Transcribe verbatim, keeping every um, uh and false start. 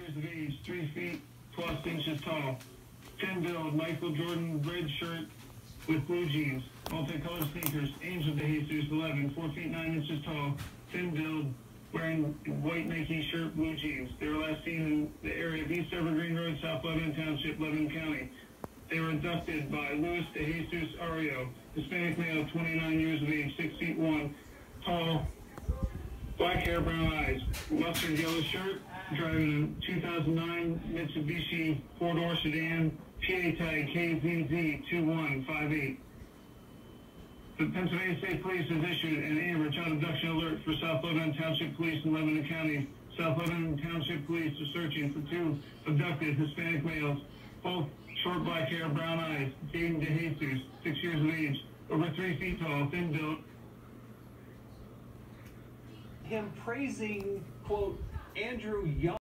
years of age, three feet, twelve inches tall. Thin build, Michael Jordan, red shirt with blue jeans, multicolored sneakers. Angel De Jesus, eleven, four feet, nine inches tall. Thin build, wearing white Nike shirt, blue jeans. They were last seen in the area of East Evergreen Road, South Lebanon Township, Lebanon County. They were abducted by Luis De Jesus Ario, Hispanic male, twenty-nine years of age, six feet one, tall, black hair, brown eyes, mustard yellow shirt, driving a two thousand nine Mitsubishi four-door sedan, P A tag K Z Z two one five eight. The Pennsylvania State Police has issued an Amber Child Abduction alert for South Lebanon Township Police in Lebanon County. South Lebanon Township Police are searching for two abducted Hispanic males, both short black hair, brown eyes. Jaden De Jesus, six years of age, over three feet tall, thin built. Him praising, quote, Andrew Young.